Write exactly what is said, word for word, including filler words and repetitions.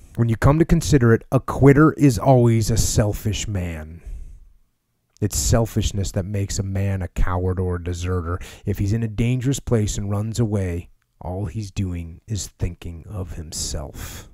When you come to consider it, a quitter is always a selfish man. It's selfishness that makes a man a coward or a deserter. If he's in a dangerous place and runs away, all he's doing is thinking of himself.